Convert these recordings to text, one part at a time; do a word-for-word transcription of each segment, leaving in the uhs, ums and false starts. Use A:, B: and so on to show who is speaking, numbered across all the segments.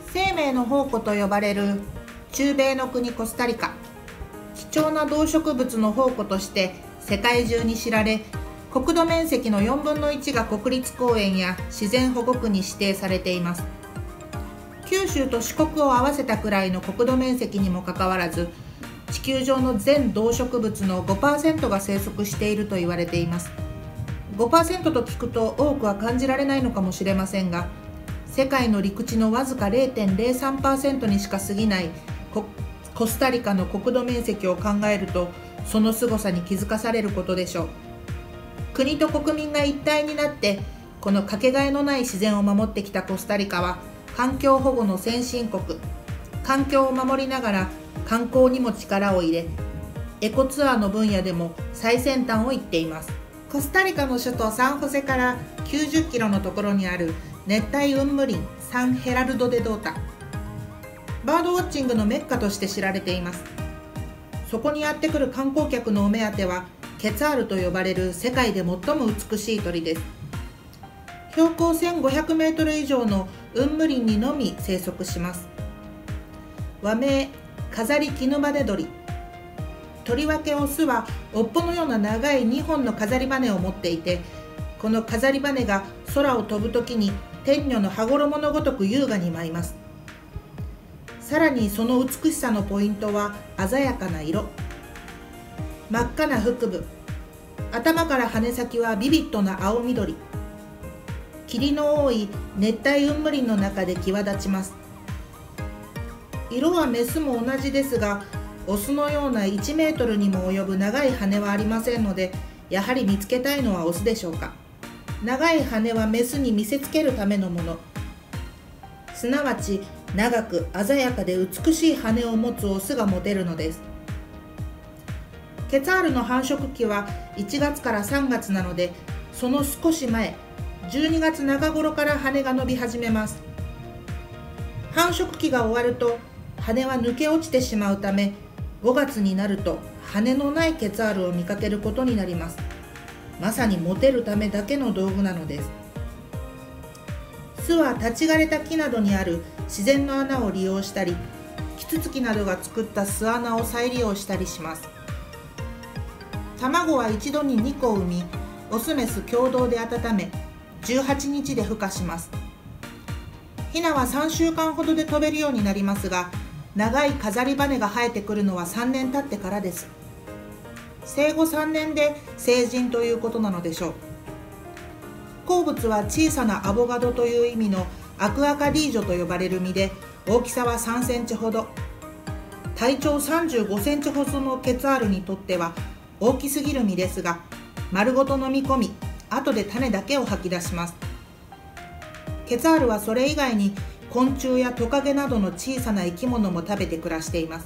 A: 生命の宝庫と呼ばれる中米の国コスタリカ、貴重な動植物の宝庫として世界中に知られ、国土面積のよんぶんのいちが国立公園や自然保護区に指定されています。九州と四国を合わせたくらいの国土面積にもかかわらず、地球上の全動植物の ごパーセント が生息していると言われています。ごパーセント と聞くと多くは感じられないのかもしれませんが、世界の陸地のわずか れいてんぜろさんパーセント にしか過ぎない コ, コスタリカの国土面積を考えると、その凄さに気づかされることでしょう。国と国民が一体になってこのかけがえのない自然を守ってきたコスタリカは、環境保護の先進国。環境を守りながら観光にも力を入れ、エコツアーの分野でも最先端を行っています。コスタリカの首都サンホセからきゅうじゅっキロのところにある熱帯雲霧林サンヘラルド・デ・ドータ。バードウォッチングのメッカとして知られています。そこにやってくる観光客のお目当てはケツァールと呼ばれる世界で最も美しい鳥です。標高せんごひゃくメートル以上の雲霧林にのみ生息します。和名飾りキヌバネ鳥。とりわけオスは尾っぽのような長いにほんの飾り羽を持っていて、この飾り羽が空を飛ぶときに天女の羽衣のごとく優雅に舞います。さらにその美しさのポイントは鮮やかな色。真っ赤な腹部、頭から羽先はビビッドな青緑。霧の多い熱帯雲霧林の中で際立ちます。色はメスも同じですが、オスのようないちメートルにも及ぶ長い羽はありませんので、やはり見つけたいのはオスでしょうか。長い羽はメスに見せつけるためのもの。すなわち長く鮮やかで美しい羽を持つオスがモテるのです。ケツァールの繁殖期はいちがつからさんがつなので、その少し前、じゅうにがつなか頃から羽が伸び始めます。繁殖期が終わると羽は抜け落ちてしまうため、ごがつになると羽のないケツァールを見かけることになります。まさにモテるためだけの道具なのです。巣は立ち枯れた木などにある自然の穴を利用したり、キツツキなどが作った巣穴を再利用したりします。卵は一度ににこ産み、オスメス共同で温め、じゅうはちにちで孵化します。ヒナはさんしゅうかんほどで飛べるようになりますが、長い飾り羽が生えてくるのはさんねん経ってからです。生後さんねんで成人ということなのでしょう。好物は小さなアボカドという意味のアクアカディージョと呼ばれる実で、大きさはさんセンチほど。体長さんじゅうごセンチほどのケツァールにとっては大きすぎる実ですが、丸ごと飲み込み、後で種だけを吐き出します。ケツァールはそれ以外に昆虫やトカゲなどの小さな生き物も食べて暮らしています。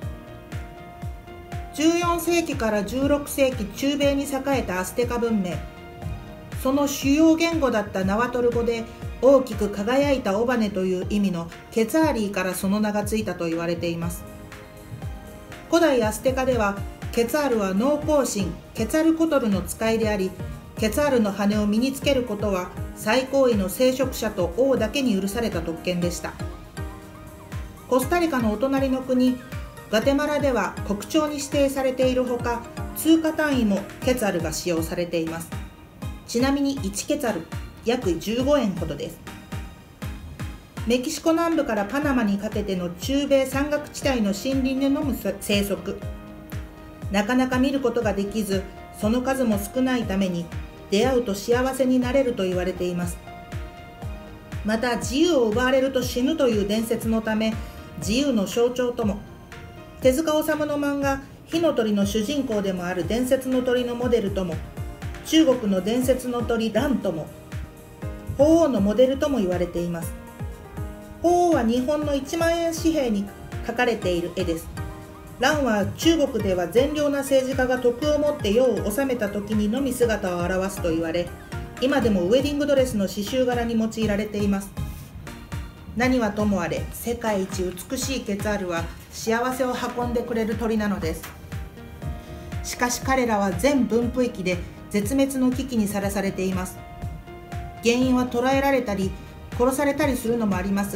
A: じゅうよんせいきからじゅうろくせいき中米に栄えたアステカ文明。その主要言語だったナワトル語で、大きく輝いた尾羽という意味のケツァーリーからその名がついたと言われています。古代アステカではケツァールは農耕神ケツァルコトルの使いであり、ケツァールの羽を身につけることは最高位の聖職者と王だけに許された特権でした。コスタリカのお隣の国ガテマラでは国鳥に指定されているほか、通貨単位もケツァルが使用されています。ちなみにいちケツァル約じゅうごえんほどです。メキシコ南部からパナマにかけての中米山岳地帯の森林でのむ生息。なかなか見ることができず、その数も少ないために出会うと幸せになれると言われています。また自由を奪われると死ぬという伝説のため、自由の象徴とも。手塚治虫の漫画「火の鳥」の主人公でもある伝説の鳥のモデルとも、中国の伝説の鳥蘭とも、鳳凰のモデルとも言われています。鳳凰は日本のいちまんえん紙幣に描かれている絵です。蘭は中国では善良な政治家が徳をもって世を治めた時にのみ姿を表すと言われ、今でもウェディングドレスの刺繍柄に用いられています。何はともあれ、世界一美しいケツァールは幸せを運んでくれる鳥なのです。しかし彼らは全分布域で絶滅の危機にさらされています。原因は捕らえられたり殺されたりするのもありますが、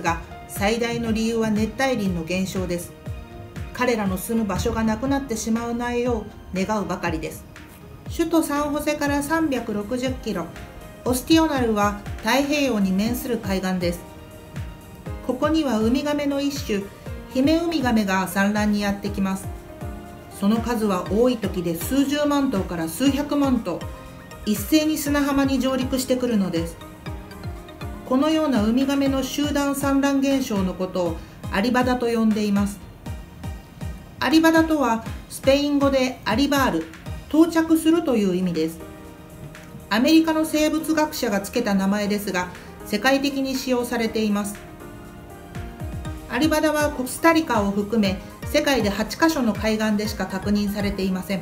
A: 最大の理由は熱帯林の減少です。彼らの住む場所がなくなってしまわないよう願うばかりです。首都サンホセからさんびゃくろくじゅっキロ、オスティオナルは太平洋に面する海岸です。ここにはウミガメの一種、ヒメウミガメが産卵にやってきます。その数は多い時で数十万頭から数百万頭、一斉に砂浜に上陸してくるのです。このようなウミガメの集団産卵現象のことをアリバダと呼んでいます。アリバダとはスペイン語でアリバール、到着するという意味です。アメリカの生物学者がつけた名前ですが、世界的に使用されています。アリバダはコスタリカを含め世界ではちカ所の海岸でしか確認されていません。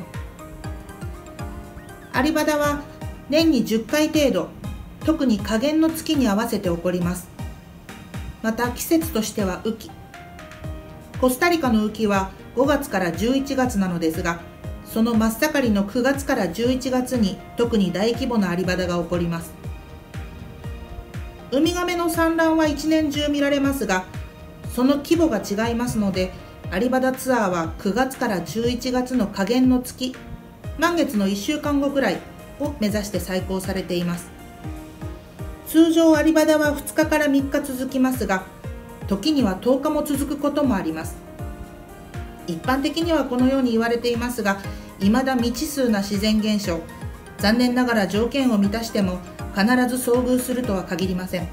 A: アリバダは年にじゅっかい程度、特に下弦の月に合わせて起こります。また季節としては雨季。コスタリカの雨季はごがつからじゅういちがつなのですが、その真っ盛りのくがつからじゅういちがつに特に大規模なアリバダが起こります。ウミガメの産卵は一年中見られますが、その規模が違いますので、アリバダツアーはくがつからじゅういちがつの下弦の月、満月のいっしゅうかんごくらいを目指して再考されています。通常アリバダはふつかからみっか続きますが、時にはとおかも続くこともあります。一般的にはこのように言われていますが、未だ未知数な自然現象、残念ながら条件を満たしても必ず遭遇するとは限りません。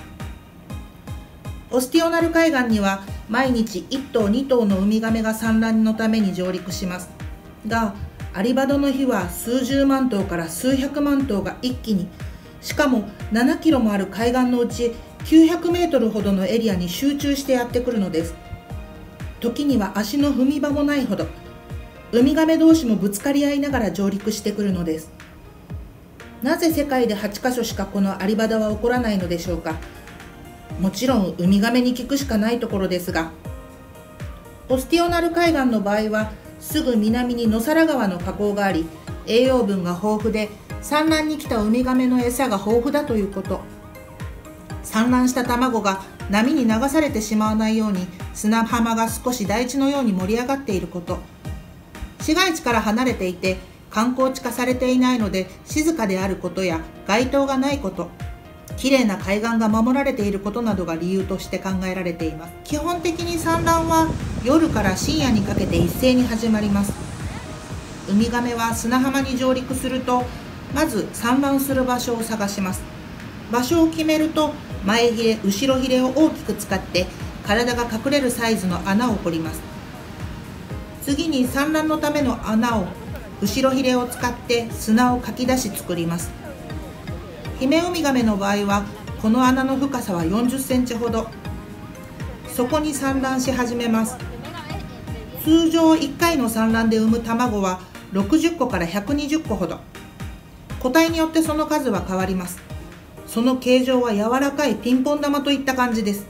A: オスティオナル海岸には毎日いっとうにとうのウミガメが産卵のために上陸しますが、アリバダの日は数十万頭から数百万頭が一気に、しかもななキロもある海岸のうちきゅうひゃくメートルほどのエリアに集中してやってくるのです。時には足の踏み場もないほど、ウミガメ同士もぶつかり合いながら上陸してくるのです。なぜ世界ではちカ所しかこのアリバダは起こらないのでしょうか。もちろんウミガメに聞くしかないところですが、オスティオナル海岸の場合はすぐ南にノサラ川の河口があり、栄養分が豊富で産卵に来たウミガメの餌が豊富だということ、産卵した卵が波に流されてしまわないように砂浜が少し台地のように盛り上がっていること、市街地から離れていて観光地化されていないので静かであることや街灯がないこと、きれいな海岸が守られていることなどが理由として考えられています。基本的に産卵は夜から深夜にかけて一斉に始まります。ウミガメは砂浜に上陸すると、まず産卵する場所を探します。場所を決めると、前ひれ、後ろひれを大きく使って体が隠れるサイズの穴を掘ります。次に産卵のための穴を後ろひれを使って砂をかき出し作ります。ヒメウミガメの場合はこの穴の深さはよんじゅっセンチほど。そこに産卵し始めます。通常いっかいの産卵で産む卵はろくじゅっこからひゃくにじゅっこほど。個体によってその数は変わります。その形状は柔らかいピンポン玉といった感じです。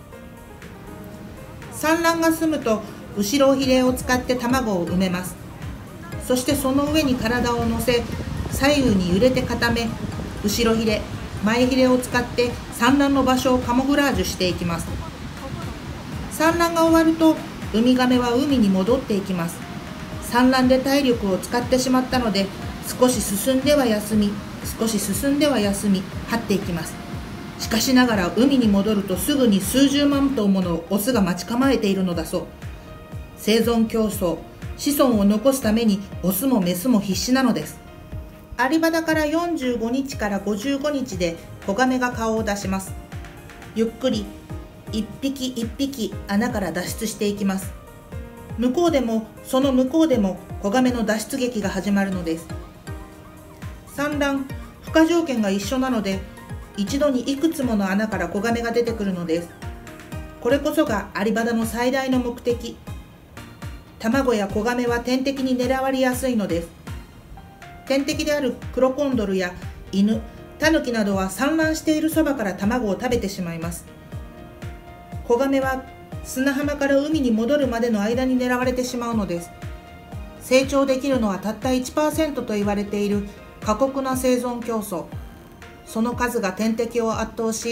A: 産卵が済むと後ろひれを使って卵を産めます。そしてその上に体を乗せ、左右に揺れて固め、後ろひれ、前ひれを使って産卵の場所をカモフラージュしていきます。産卵が終わるとウミガメは海に戻っていきます。産卵で体力を使ってしまったので、少し進んでは休み、少し進んでは休み、張っていきます。しかしながら海に戻るとすぐに数十万頭ものオスが待ち構えているのだそう。生存競争、子孫を残すためにオスもメスも必死なのです。アリバダからよんじゅうごにちからごじゅうごにちで子ガメが顔を出します。ゆっくり一匹一匹穴から脱出していきます。向こうでもその向こうでも子ガメの脱出劇が始まるのです。産卵、孵化条件が一緒なので、一度にいくつもの穴から子ガメが出てくるのです。これこそがアリバダの最大の目的。卵や子ガメは天敵に狙われやすいのです。天敵であるクロコンドルや犬、タヌキなどは産卵しているそばから卵を食べてしまいます。子ガメは砂浜から海に戻るまでの間に狙われてしまうのです。成長できるのはたった いちパーセント と言われている過酷な生存競争。その数が天敵を圧倒し、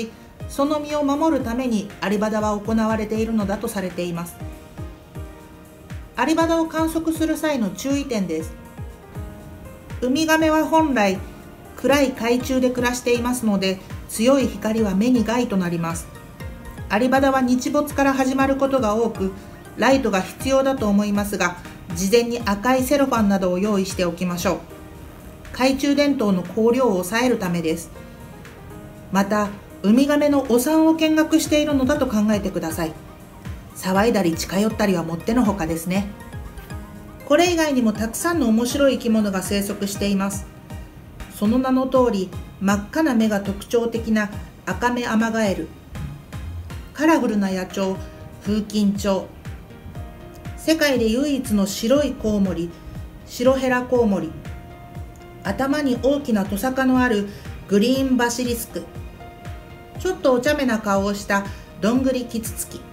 A: その身を守るためにアリバダは行われているのだとされています。アリバダを観測する際の注意点です。ウミガメは本来暗い海中で暮らしていますので、強い光は目に害となります。アリバダは日没から始まることが多く、ライトが必要だと思いますが、事前に赤いセロファンなどを用意しておきましょう。懐中電灯の光量を抑えるためです。また、ウミガメのお産を見学しているのだと考えてください。騒いだり近寄ったりはもってのほかですね。これ以外にもたくさんの面白い生き物が生息しています。その名の通り、真っ赤な目が特徴的なアカメアマガエル、カラフルな野鳥、フウキンチョウ、世界で唯一の白いコウモリ、シロヘラコウモリ、頭に大きなトサカのあるグリーンバシリスク、ちょっとお茶目な顔をしたどんぐりキツツキ、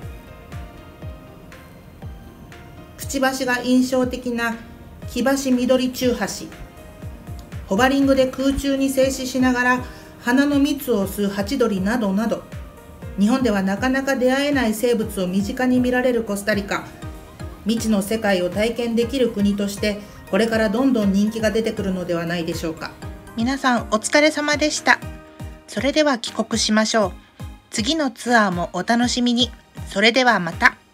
A: くちばしが印象的なキバシミドリチュウハシ、ホバリングで空中に静止しながら花の蜜を吸うハチドリなどなど、日本ではなかなか出会えない生物を身近に見られるコスタリカ、未知の世界を体験できる国としてこれからどんどん人気が出てくるのではないでしょうか。
B: 皆さんお疲れ様でした。それでは帰国しましょう。次のツアーもお楽しみに。それではまた。